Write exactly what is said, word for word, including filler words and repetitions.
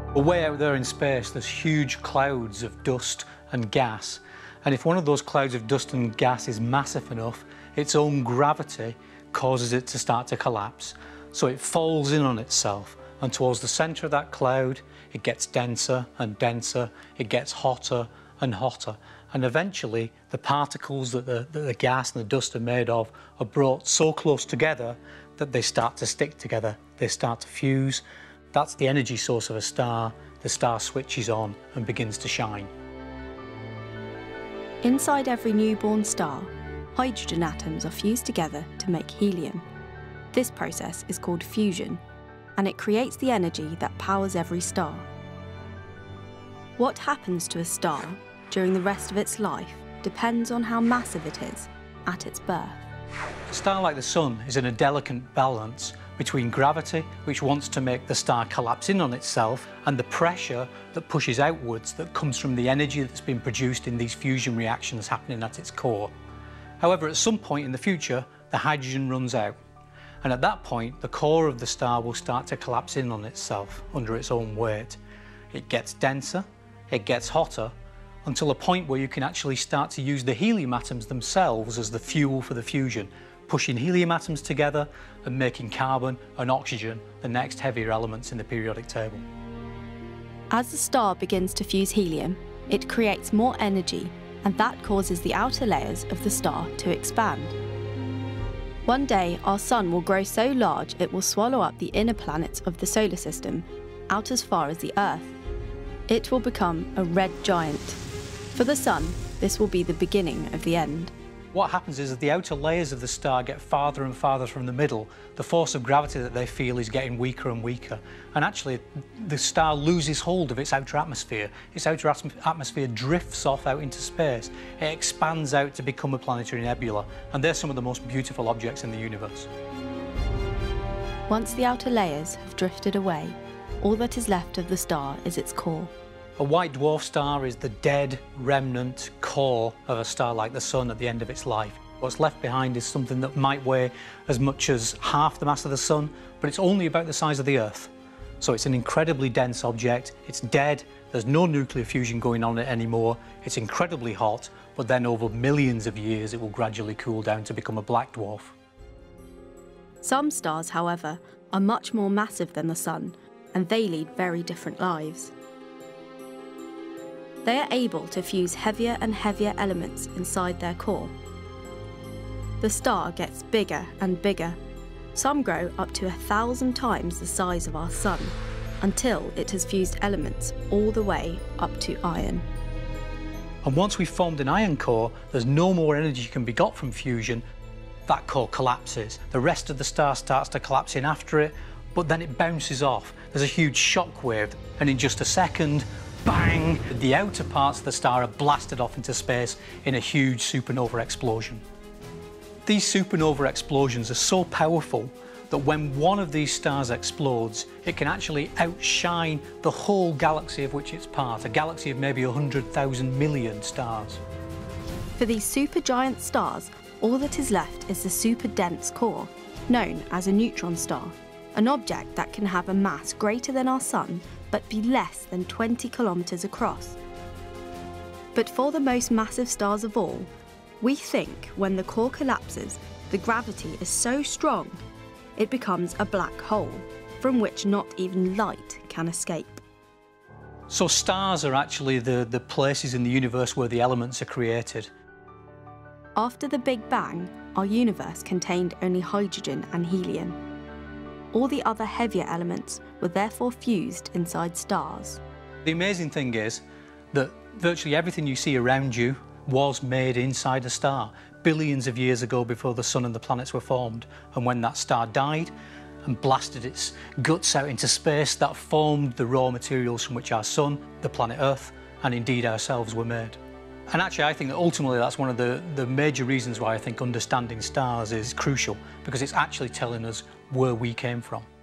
But way out there in space, there's huge clouds of dust and gas. And if one of those clouds of dust and gas is massive enough, its own gravity causes it to start to collapse. So it falls in on itself, and towards the centre of that cloud, it gets denser and denser, it gets hotter and hotter. And eventually, the particles that the, that the gas and the dust are made of are brought so close together that they start to stick together, they start to fuse. That's the energy source of a star. The star switches on and begins to shine. Inside every newborn star, hydrogen atoms are fused together to make helium. This process is called fusion, and it creates the energy that powers every star. What happens to a star during the rest of its life depends on how massive it is at its birth. A star like the Sun is in a delicate balance between gravity, which wants to make the star collapse in on itself, and the pressure that pushes outwards that comes from the energy that's been produced in these fusion reactions happening at its core. However, at some point in the future, the hydrogen runs out. And at that point, the core of the star will start to collapse in on itself under its own weight. It gets denser, it gets hotter, until a point where you can actually start to use the helium atoms themselves as the fuel for the fusion, pushing helium atoms together and making carbon and oxygen the next heavier elements in the periodic table. As the star begins to fuse helium, it creates more energy, and that causes the outer layers of the star to expand. One day, our sun will grow so large it will swallow up the inner planets of the solar system, out as far as the Earth. It will become a red giant. For the sun, this will be the beginning of the end. What happens is that the outer layers of the star get farther and farther from the middle. The force of gravity that they feel is getting weaker and weaker. And actually, the star loses hold of its outer atmosphere. Its outer atmosphere drifts off out into space. It expands out to become a planetary nebula. And they're some of the most beautiful objects in the universe. Once the outer layers have drifted away, all that is left of the star is its core. A white dwarf star is the dead remnant core of a star like the Sun at the end of its life. What's left behind is something that might weigh as much as half the mass of the Sun, but it's only about the size of the Earth. So it's an incredibly dense object, it's dead, there's no nuclear fusion going on it anymore, it's incredibly hot, but then over millions of years it will gradually cool down to become a black dwarf. Some stars, however, are much more massive than the Sun, and they lead very different lives. They are able to fuse heavier and heavier elements inside their core. The star gets bigger and bigger. Some grow up to a thousand times the size of our Sun, until it has fused elements all the way up to iron. And once we've formed an iron core, there's no more energy can be got from fusion. That core collapses. The rest of the star starts to collapse in after it, but then it bounces off. There's a huge shock wave, and in just a second, bang! The outer parts of the star are blasted off into space in a huge supernova explosion. These supernova explosions are so powerful that when one of these stars explodes, it can actually outshine the whole galaxy of which it's part, a galaxy of maybe one hundred thousand million stars. For these supergiant stars, all that is left is the super-dense core, known as a neutron star, an object that can have a mass greater than our Sun but be less than twenty kilometres across. But for the most massive stars of all, we think when the core collapses, the gravity is so strong, it becomes a black hole, from which not even light can escape. So stars are actually the, the places in the universe where the elements are created. After the Big Bang, our universe contained only hydrogen and helium. All the other heavier elements were therefore fused inside stars. The amazing thing is that virtually everything you see around you was made inside a star, billions of years ago before the Sun and the planets were formed. And when that star died and blasted its guts out into space, that formed the raw materials from which our Sun, the planet Earth, and indeed ourselves were made. And actually, I think that ultimately that's one of the, the major reasons why I think understanding stars is crucial, because it's actually telling us where we came from.